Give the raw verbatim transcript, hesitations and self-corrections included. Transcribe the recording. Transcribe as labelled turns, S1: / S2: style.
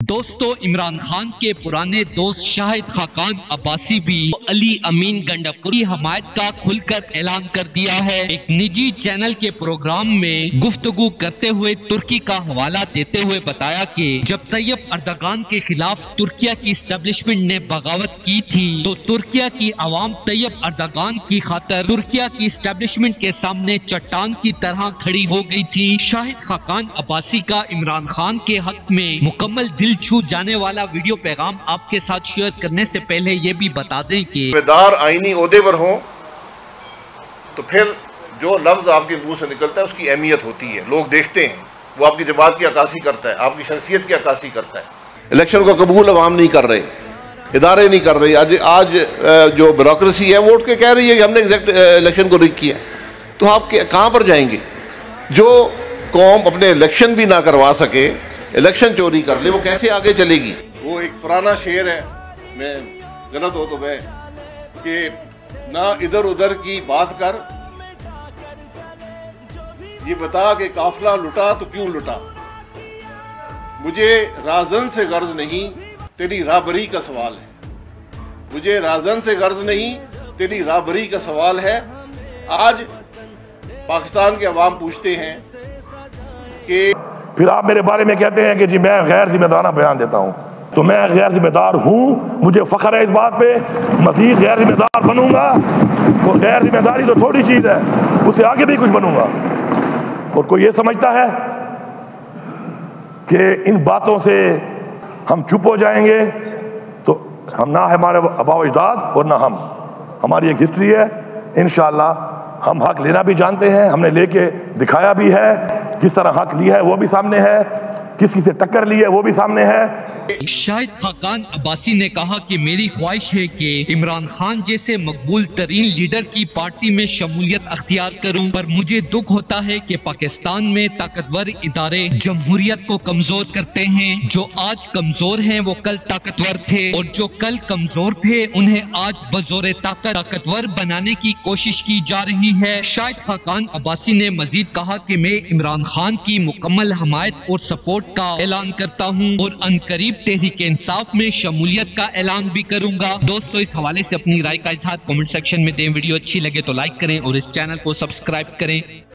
S1: दोस्तों, इमरान खान के पुराने दोस्त शाहिद खाकान अब्बासी भी अली अमीन गंडापुर की हमायत का खुलकर ऐलान कर दिया है। एक निजी चैनल के प्रोग्राम में गुफ्तगू करते हुए तुर्की का हवाला देते हुए बताया कि जब तैयब अर्दगान के खिलाफ तुर्किया की इस्टेब्लिशमेंट ने बगावत की थी तो तुर्किया की आवाम तैयब अर्दगान की खातर तुर्किया की इस्टेब्लिशमेंट के सामने चट्टान की तरह खड़ी हो गई थी। शाहिद खाकान अब्बासी का इमरान खान के हक में मुकम्मल दिल छू जाने वाला वीडियो पैगाम आपके साथ शेयर करने से पहले ये भी बता दें कि
S2: जिम्मेदार आईनी ओहदे पर हो तो फिर जो लफ्ज आपके मुंह से निकलता है उसकी अहमियत होती है, लोग देखते हैं, वो आपकी जमात की अक्कासी करता है, आपकी शख्सियत की अक्कासी करता है। इलेक्शन को कबूल अवाम नहीं कर रहे, इदारे नहीं कर रहे। आज आज जो ब्यूरोक्रेसी है वो उठ के कह रही है कि हमने एग्जैक्ट इलेक्शन को रिग किया, तो आप कहाँ पर जाएंगे? जो कौम अपने इलेक्शन भी ना करवा सके, इलेक्शन चोरी कर ले, वो कैसे आगे चलेगी? वो एक पुराना शेर है, मैं गलत हो तो मैं, कि ना इधर उधर की बात कर, ये बता कि काफिला लुटा तो क्यों लुटा। मुझे राजन से गर्ज नहीं, तेरी राबरी का सवाल है। मुझे राजन से गर्ज नहीं, तेरी राबरी का सवाल है। आज पाकिस्तान के अवाम पूछते हैं कि
S3: फिर आप मेरे बारे में कहते हैं कि जी मैं गैर जिम्मेदाराना बयान देता हूं, तो मैं गैर जिम्मेदार हूं, मुझे फख्र है इस बात पे, मज़ीद गैर जिम्मेदार बनूंगा। और गैर जिम्मेदारी तो थोड़ी चीज है, उससे आगे भी कुछ बनूंगा। और कोई ये समझता है कि इन बातों से हम चुप हो जाएंगे, तो हम ना हमारे आबा अजदाद और ना हम, हमारी एक हिस्ट्री है। इंशाअल्लाह हम हक लेना भी जानते हैं, हमने लेके दिखाया भी है, किस तरह हक लिया है वो भी सामने है, किसी से टक्कर ली है वो भी सामने है।
S1: शाहिद खाकान अब्बासी ने कहा कि मेरी ख्वाहिश है कि इमरान खान जैसे मकबूल तरीन लीडर की पार्टी में शमूलियत अख्तियार करूं, पर मुझे दुख होता है कि पाकिस्तान में ताकतवर इदारे जमहूरियत को कमजोर करते हैं। जो आज कमजोर हैं वो कल ताकतवर थे, और जो कल कमजोर थे उन्हें आज बजोरे ताकत ताकतवर बनाने की कोशिश की जा रही है। शाहिद खाकान अब्बासी ने मजीद कहा कि मैं इमरान खान की मुकम्मल हमायत और सपोर्ट का ऐलान करता हूँ और अनकरीब तहरीक इंसाफ में शमूलियत का ऐलान भी करूंगा। दोस्तों, इस हवाले से अपनी राय का इजहार कमेंट सेक्शन में दें। वीडियो अच्छी लगे तो लाइक करें और इस चैनल को सब्सक्राइब करें।